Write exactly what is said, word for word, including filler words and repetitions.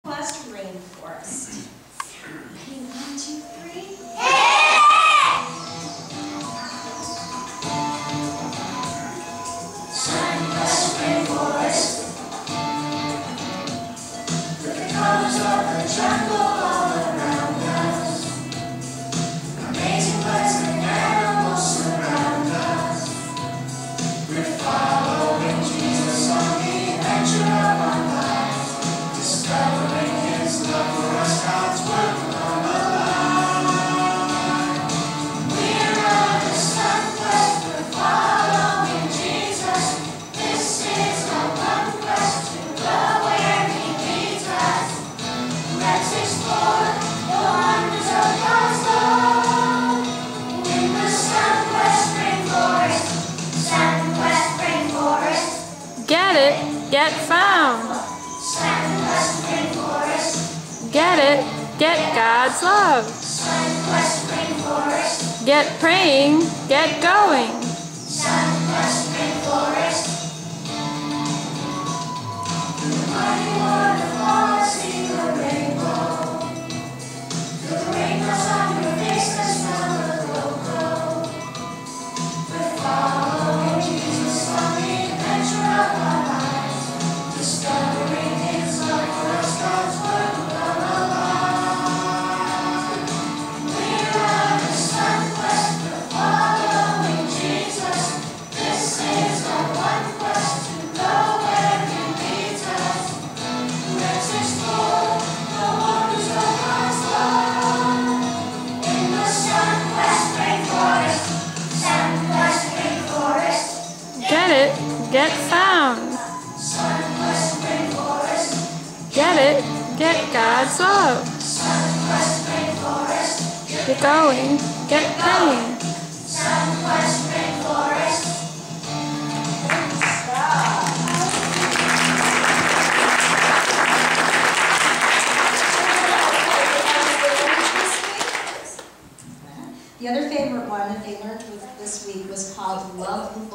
Sonquest Rainforest. Ready, one, two, three. Sonquest Rainforest, with the colors of the jungle all around us. Amazing birds and animals surround us. We're following Jesus on the adventure of our lives, discovering His love for us, God's word come alive. We're on a Sonquest, we're following Jesus. This is our one quest to go where He leads us. Let's explore the wonders of God's love in the Sonquest Rainforest. Sonquest Rainforest. Get it, get found. Sonquest Rainforest. Get it, get God's love. Sonquest Rainforest. Get praying, get going. Sonquest Rainforest. Through the mighty waterfalls, see the rainbow. Feel the raindrops on your face, the smell of the glow. We're following Jesus on the adventure of our lives, discovering His love for us, God's word will come alive. We're on a Sonquest, we're following Jesus. This is our one quest to go where He leads us. Let's explore the wonders of God's love in the Sonquest Rainforest. Sonquest Rainforest. Get it, get found. Sonquest Rainforest. Get it, get God's love. Sonquest Rainforest. Get going, get praying. Sonquest Rainforest. The other favorite one that they learned with this week was called Love